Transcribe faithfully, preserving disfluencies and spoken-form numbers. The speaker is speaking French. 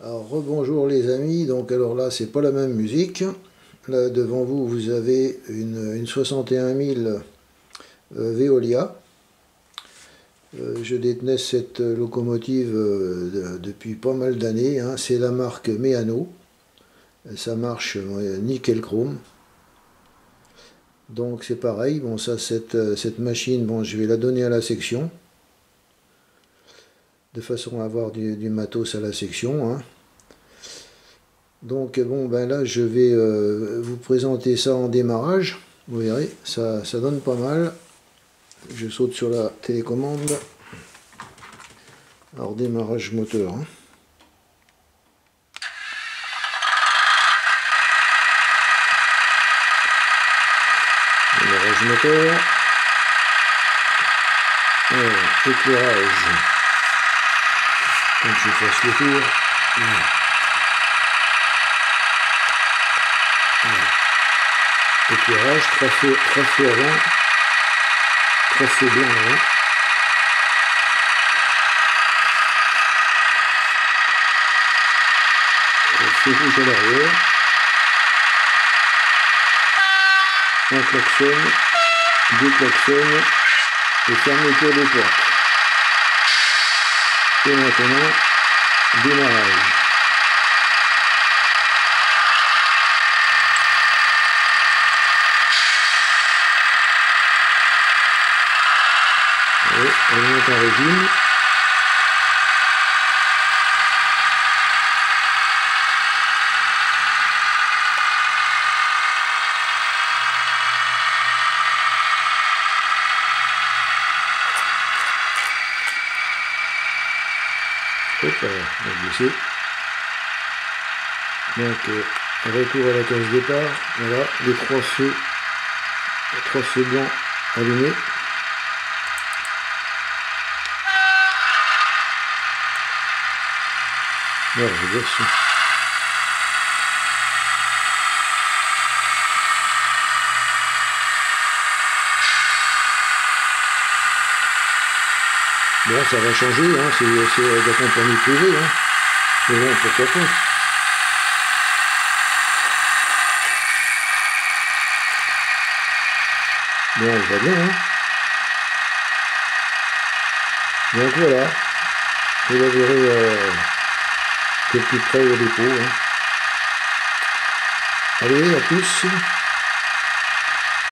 Alors rebonjour les amis, donc alors là c'est pas la même musique. Là devant vous vous avez une, une soixante et un mille euh, Veolia. Euh, je détenais cette locomotive euh, de, depuis pas mal d'années, hein. C'est la marque Meano. Ça marche euh, nickel chrome. Donc c'est pareil, bon ça cette, cette machine, bon je vais la donner à la section. De façon à avoir du, du matos à la section, hein. Donc bon ben là je vais euh, vous présenter ça en démarrage. Vous verrez, ça, ça donne pas mal. Je saute sur la télécommande. Alors démarrage moteur, hein. Démarrage moteur. Alors, éclairage. Quand je fasse le tour. Voilà. Éclairage, trois feux, trois feux avant, trois feux blancs avant. Feu rouge à l'arrière. Un klaxon, deux klaxons et fermeture des portes. Et maintenant, démarrage. On monte en régime. Hop, on va baisser. Donc, euh, retour à la case départ. Voilà, les trois feux, les trois feux blancs allumés. Voilà, je vais dessus. Bon, ça va changer, hein, c'est de la compagnie privée, hein. Mais bon, pourquoi pas. Bon, elle va bien, hein. Donc voilà, vous la verrez euh, de plus près au dépôt, hein. Allez, à plus.